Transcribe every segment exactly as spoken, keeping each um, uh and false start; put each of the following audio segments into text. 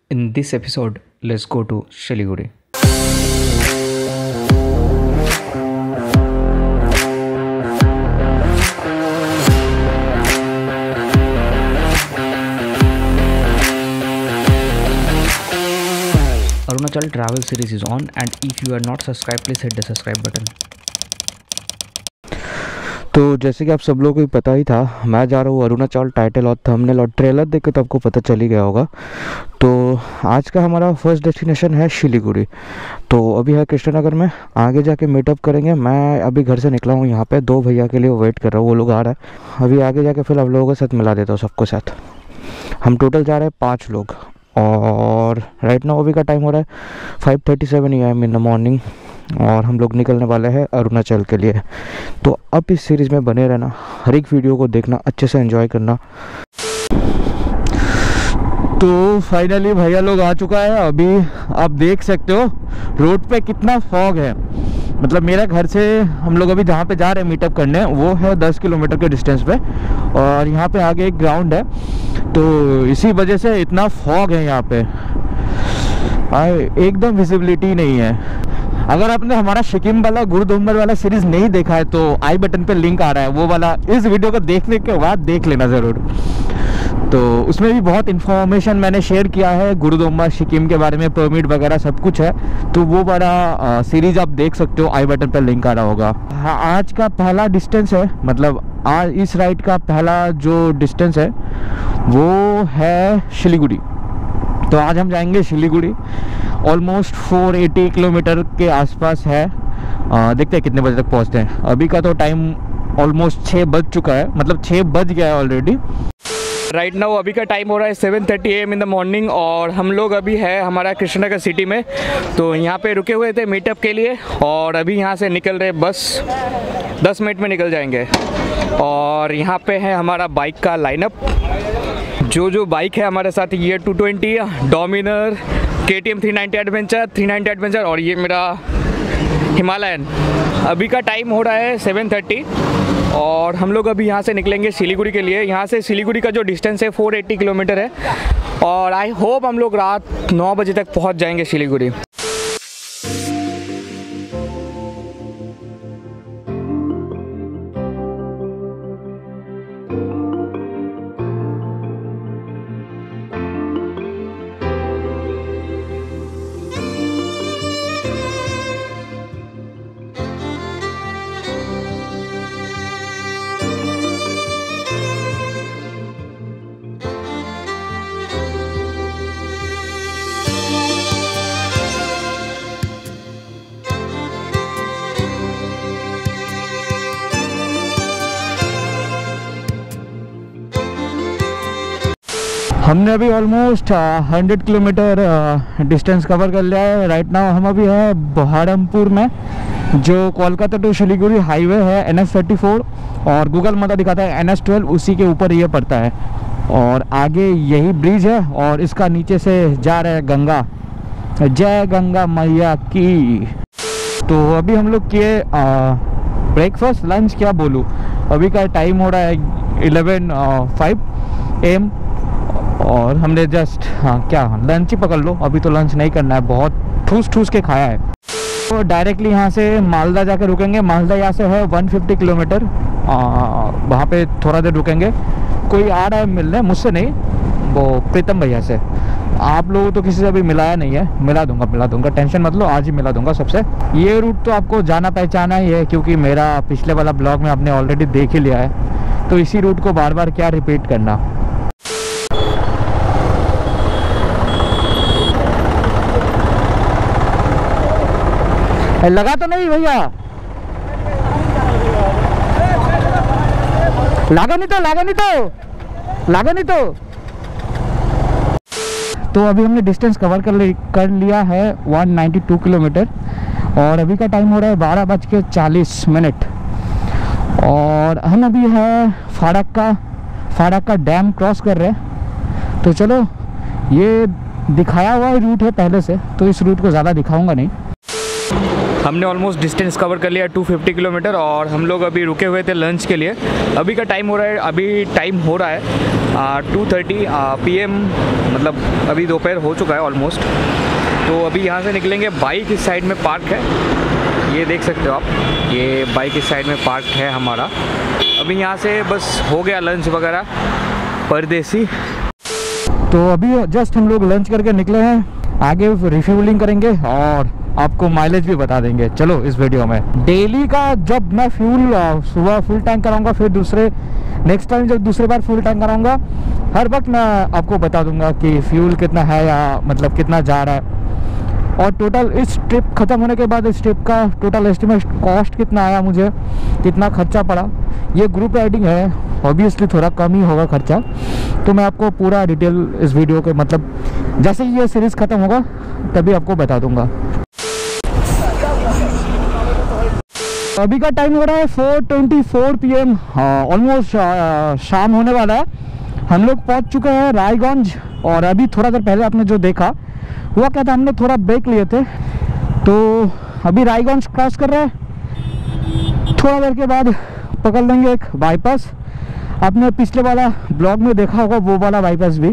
In this episode, let's go to Siliguri. Arunachal travel series is on, and if you are not subscribed, please hit the subscribe button. तो जैसे कि आप सब लोगों को पता ही था, मैं जा रहा हूँ अरुणाचल। टाइटल और थंबनेल और ट्रेलर देख के तो आपको पता चल ही गया होगा। तो आज का हमारा फर्स्ट डेस्टिनेशन है सिलीगुड़ी। तो अभी है कृष्णनगर में, आगे जाके मीटअप करेंगे। मैं अभी घर से निकला हूँ, यहाँ पे दो भैया के लिए वेट कर रहा हूँ, वो लोग आ रहा है। अभी आगे जाके फिर आप लोगों के साथ मिला देता हूँ सबको साथ। हम टोटल जा रहे हैं पाँच लोग, और राइट नाउ अभी का टाइम हो रहा है five thirty seven A M in the morning, और हम लोग निकलने वाले हैं अरुणाचल के लिए। तो अब इस सीरीज़ में बने रहना, हर एक वीडियो को देखना, अच्छे से एंजॉय करना। तो फाइनली भैया लोग आ चुका है। अभी आप देख सकते हो रोड पे कितना फॉग है। मतलब मेरा घर से हम लोग अभी जहाँ पे जा रहे हैं मीटअप करने, वो है दस किलोमीटर के डिस्टेंस पे, और यहाँ पे आगे एक ग्राउंड है। तो इसी वजह से इतना फॉग है यहाँ पे, एकदम विजिबिलिटी नहीं है। अगर आपने हमारा सिक्किम वाला गुरुदोम्बर वाला सीरीज नहीं देखा है तो आई बटन पे लिंक आ रहा है, वो वाला इस वीडियो को देखने के बाद देख लेना ज़रूर। तो उसमें भी बहुत इन्फॉर्मेशन मैंने शेयर किया है गुरुदोम्बर सिक्किम के बारे में, परमिट वगैरह सब कुछ है। तो वो वाला सीरीज आप देख सकते हो, आई बटन पे लिंक आ रहा होगा। हाँ, आज का पहला डिस्टेंस है, मतलब आज इस राइड का पहला जो डिस्टेंस है वो है सिलीगुड़ी। तो आज हम जाएंगे सिलीगुड़ी। ऑलमोस्ट चार सौ अस्सी किलोमीटर के आसपास है। आ, देखते हैं कितने बजे तक पहुंचते हैं। अभी का तो टाइम ऑलमोस्ट छः बज चुका है, मतलब छः बज गया है ऑलरेडी। राइट नाउ अभी का टाइम हो रहा है seven thirty A M in the morning, और हम लोग अभी है हमारा कृष्णनगर सिटी में। तो यहाँ पे रुके हुए थे मीटअप के लिए, और अभी यहाँ से निकल रहे, बस दस मिनट में निकल जाएंगे। और यहाँ पे है हमारा बाइक का लाइनअप। जो जो बाइक है हमारे साथ, ये to twenty, Dominar, K T M three ninety adventure, three ninety adventure, और ये मेरा हिमालयन। अभी का टाइम हो रहा है सेवन थर्टी, और हम लोग अभी यहाँ से निकलेंगे सिलीगुड़ी के लिए। यहाँ से सिलीगुड़ी का जो डिस्टेंस है चार सौ अस्सी किलोमीटर है, और आई होप हम लोग रात नौ बजे तक पहुँच जाएंगे सिलीगुड़ी। हमने अभी almost hundred kilometre distance cover कर लिया है। राइट नाउ हम अभी है बहारमपुर में, जो कोलकाता टू सिलीगुड़ी हाईवे है, एन एच थर्टी फोर, और गूगल मैप दिखाता है एन एच ट्वेल्व, उसी के ऊपर ये पड़ता है। और आगे यही ब्रिज है, और इसका नीचे से जा रहा है गंगा। जय गंगा मैया की। तो अभी हम लोग किए ब्रेकफास्ट, लंच क्या बोलूँ। अभी का टाइम हो रहा है इलेवन फाइव ए एम, और हमने जस्ट हाँ क्या लंच ही पकड़ लो। अभी तो लंच नहीं करना है, बहुत ठूस ठूस के खाया है। तो डायरेक्टली यहाँ से मालदा जाकर रुकेंगे। मालदा यहाँ से है एक सौ पचास किलोमीटर, वहाँ पे थोड़ा देर रुकेंगे। कोई आ रहा है मिलने, मुझसे नहीं, वो प्रीतम भैया से। आप लोगों तो किसी से अभी मिलाया नहीं है, मिला दूंगा मिला दूंगा टेंशन मत लो, आज ही मिला दूंगा सबसे। ये रूट तो आपको जाना पहचाना ही है, क्योंकि मेरा पिछले वाला ब्लॉग में आपने ऑलरेडी देख ही लिया है। तो इसी रूट को बार बार क्या रिपीट करना। लगा तो नहीं भैया? लगा नहीं तो लगा नहीं तो लगा नहीं तो तो अभी हमने डिस्टेंस कवर कर, ले, कर लिया है एक सौ बानवे किलोमीटर, और अभी का टाइम हो रहा है बारह बज के चालीस मिनट। और हम अभी है फाड़क्का फाड़क्का डैम क्रॉस कर रहे हैं। तो चलो, ये दिखाया हुआ रूट है पहले से, तो इस रूट को ज़्यादा दिखाऊंगा नहीं। हमने ऑलमोस्ट डिस्टेंस कवर कर लिया टू फिफ्टी किलोमीटर और हम लोग अभी रुके हुए थे लंच के लिए। अभी का टाइम हो रहा है अभी टाइम हो रहा है टू थर्टी पी एम, मतलब अभी दोपहर हो चुका है ऑलमोस्ट। तो अभी यहाँ से निकलेंगे। बाइक इस साइड में पार्क है, ये देख सकते हो आप, ये बाइक इस साइड में पार्क है हमारा। अभी यहाँ से बस हो गया लंच वगैरह परदेसी। तो अभी जस्ट हम लोग लंच करके निकले हैं, आगे रिफ्यूलिंग करेंगे और आपको माइलेज भी बता देंगे। चलो इस वीडियो में डेली का जब मैं फ्यूल सुबह फुल टैंक कराऊंगा, फिर दूसरे नेक्स्ट टाइम जब दूसरी बार फुल टैंक कराऊंगा, हर वक्त मैं आपको बता दूंगा कि फ्यूल कितना है या मतलब कितना जा रहा है। और टोटल इस ट्रिप ख़त्म होने के बाद इस ट्रिप का टोटल एस्टिमेट कॉस्ट कितना आया, मुझे कितना खर्चा पड़ा। ये ग्रुप राइडिंग है, ऑब्वियसली थोड़ा कम ही होगा खर्चा। तो मैं आपको पूरा डिटेल इस वीडियो के मतलब जैसे ही ये सीरीज़ ख़त्म होगा तभी आपको बता दूंगा। अभी का टाइम हो रहा है four twenty four P M, almost शाम होने वाला है। हम लोग पहुंच चुके हैं रायगंज और अभी थोड़ा देर पहले आपने जो देखा हुआ क्या था, हमने थोड़ा ब्रेक लिए थे। तो अभी रायगंज क्रॉस कर रहे हैं, थोड़ा देर के बाद पकड़ लेंगे एक बाईपास। आपने पिछले वाला ब्लॉग में देखा होगा वो वाला बाईपास भी।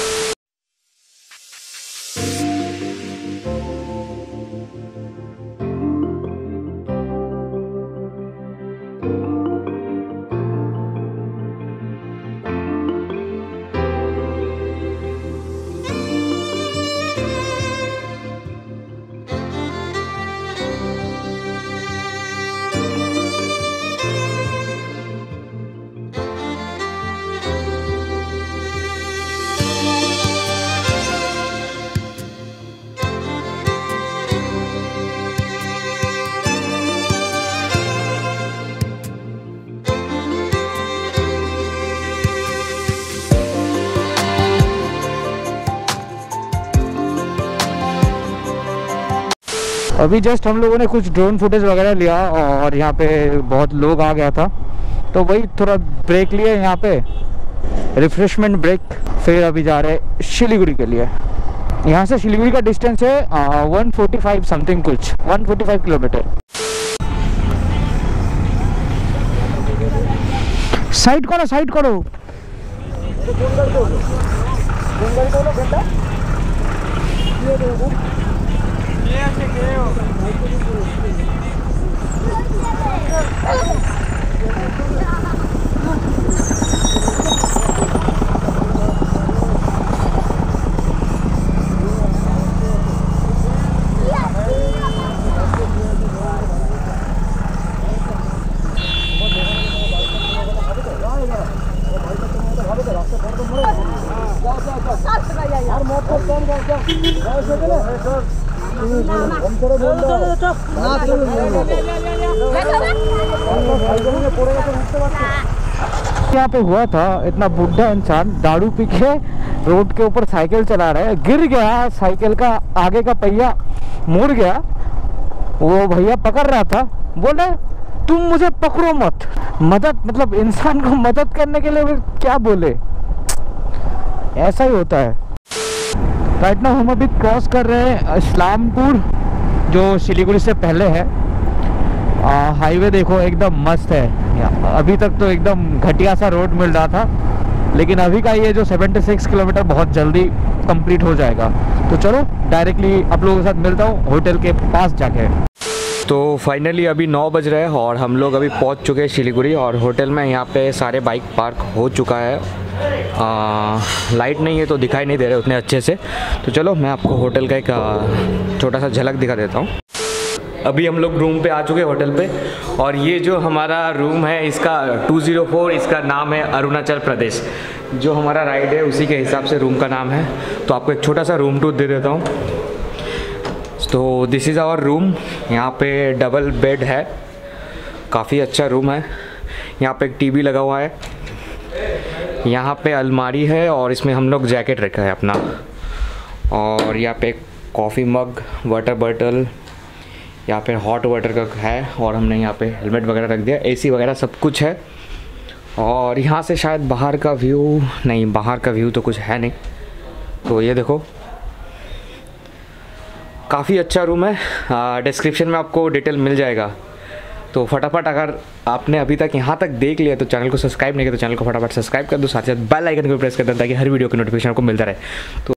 अभी जस्ट हम लोगों ने कुछ ड्रोन फुटेज वगैरह लिया और यहाँ पे बहुत लोग आ गया था, तो वही थोड़ा ब्रेक लिए यहाँ पे, रिफ्रेशमेंट ब्रेक। फिर अभी जा रहे हैं शिलीगुड़ी के लिए। यहाँ से शिलीगुड़ी का डिस्टेंस है वन फोर्टी फाइव समथिंग, कुछ one forty five kilometre. Side करो साइड करो। यहाँ पे हुआ था इतना बुढ़ा इंसान दारू पी के रोड के ऊपर साइकिल चला रहा है, गिर गया, साइकिल का आगे का पहिया मुड़ गया। वो भैया पकड़ रहा था, बोले तुम मुझे पकड़ो मत। मदद मतलब इंसान को मदद करने के लिए क्या बोले, ऐसा ही होता है। राइट नाउ हम अभी क्रॉस कर रहे हैं इस्लामपुर, जो शिलीगुड़ी से पहले है। हाईवे देखो एकदम मस्त है। अभी तक तो एकदम घटिया सा रोड मिल रहा था, लेकिन अभी का ये जो छिहत्तर किलोमीटर बहुत जल्दी कंप्लीट हो जाएगा। तो चलो डायरेक्टली आप लोगों के साथ मिलता हूँ होटल के पास जाके। तो फाइनली अभी नौ बज रहे हैं और हम लोग अभी पहुंच चुके हैं शिलीगुड़ी और होटल में यहाँ पे सारे बाइक पार्क हो चुका है। आ, लाइट नहीं है तो दिखाई नहीं दे रहे उतने अच्छे से। तो चलो मैं आपको होटल का एक छोटा सा झलक दिखा देता हूँ। अभी हम लोग रूम पे आ चुके हैं होटल पे और ये जो हमारा रूम है इसका टू ज़ीरो फोर, इसका नाम है अरुणाचल प्रदेश। जो हमारा राइड है उसी के हिसाब से रूम का नाम है। तो आपको एक छोटा सा रूम टूर दे देता हूँ। तो दिस इज़ आवर रूम। यहाँ पे डबल बेड है, काफ़ी अच्छा रूम है। यहाँ पे एक टीवी लगा हुआ है, यहाँ पे अलमारी है और इसमें हम लोग जैकेट रखा है अपना। और यहाँ पे कॉफ़ी मग, वाटर बॉटल, यहाँ पे हॉट वाटर का है और हमने यहाँ पे हेलमेट वगैरह रख दिया। एसी वगैरह सब कुछ है। और यहाँ से शायद बाहर का व्यू, नहीं बाहर का व्यू तो कुछ है नहीं। तो ये देखो, काफ़ी अच्छा रूम है, डिस्क्रिप्शन में आपको डिटेल मिल जाएगा। तो फटाफट अगर आपने अभी तक यहाँ तक देख लिया तो चैनल को सब्सक्राइब नहीं किया तो चैनल को फटाफट सब्सक्राइब कर दो, साथ ही साथ बेल आइकन को प्रेस कर दें ताकि हर वीडियो की नोटिफिकेशन आपको मिलता रहे। तो